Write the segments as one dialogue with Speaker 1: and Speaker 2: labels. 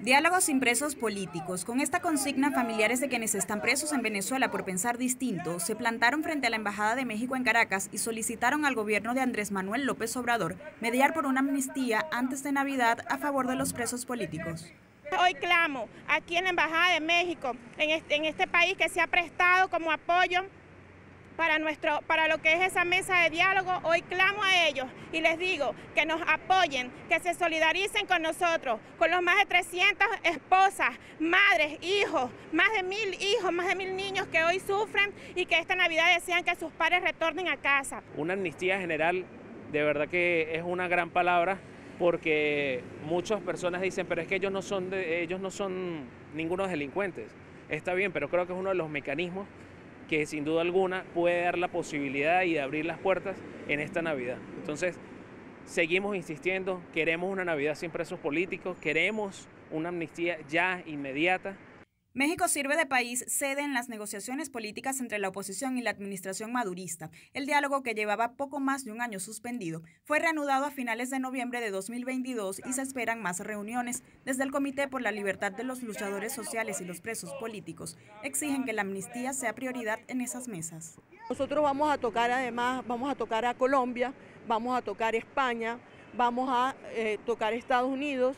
Speaker 1: Diálogos sin presos políticos. Con esta consigna, familiares de quienes están presos en Venezuela por pensar distinto se plantaron frente a la Embajada de México en Caracas y solicitaron al gobierno de Andrés Manuel López Obrador mediar por una amnistía antes de Navidad a favor de los presos políticos.
Speaker 2: Hoy clamo aquí en la Embajada de México, en este país que se ha prestado como apoyo para lo que es esa mesa de diálogo. Hoy clamo a ellos y les digo que nos apoyen, que se solidaricen con nosotros, con los más de 300 esposas, madres, hijos, más de 1000 hijos, más de 1000 niños que hoy sufren y que esta Navidad desean que sus padres retornen a casa.
Speaker 3: Una amnistía general, de verdad que es una gran palabra, porque muchas personas dicen, pero es que ellos no son ningunos delincuentes. Está bien, pero creo que es uno de los mecanismos que sin duda alguna puede dar la posibilidad y de abrir las puertas en esta Navidad. Entonces, seguimos insistiendo, queremos una Navidad sin presos políticos, queremos una amnistía ya inmediata.
Speaker 1: México sirve de país sede en las negociaciones políticas entre la oposición y la administración madurista. El diálogo, que llevaba poco más de un año suspendido, fue reanudado a finales de noviembre de 2022 y se esperan más reuniones. Desde el Comité por la Libertad de los Luchadores Sociales y los Presos Políticos exigen que la amnistía sea prioridad en esas mesas.
Speaker 4: Nosotros vamos a tocar a Colombia, vamos a tocar España, vamos a tocar Estados Unidos.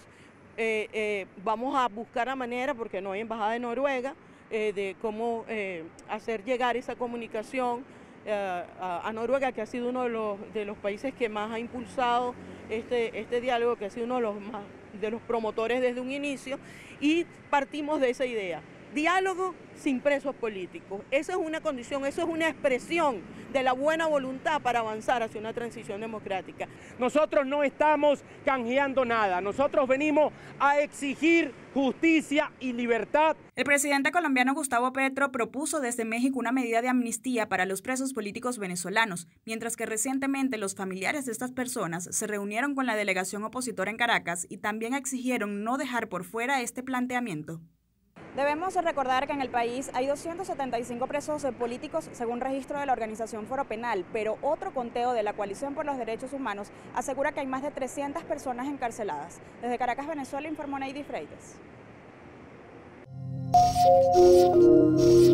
Speaker 4: Vamos a buscar la manera, porque no hay embajada de Noruega, de cómo hacer llegar esa comunicación a Noruega, que ha sido uno de los países que más ha impulsado este diálogo, que ha sido uno de los promotores desde un inicio, y partimos de esa idea. Diálogo sin presos políticos. Esa es una condición, eso es una expresión de la buena voluntad para avanzar hacia una transición democrática.
Speaker 5: Nosotros no estamos canjeando nada, nosotros venimos a exigir justicia y libertad.
Speaker 1: El presidente colombiano Gustavo Petro propuso desde México una medida de amnistía para los presos políticos venezolanos, mientras que recientemente los familiares de estas personas se reunieron con la delegación opositora en Caracas y también exigieron no dejar por fuera este planteamiento. Debemos recordar que en el país hay 275 presos políticos según registro de la organización Foro Penal, pero otro conteo de la Coalición por los Derechos Humanos asegura que hay más de 300 personas encarceladas. Desde Caracas, Venezuela, informó Neidy Freites.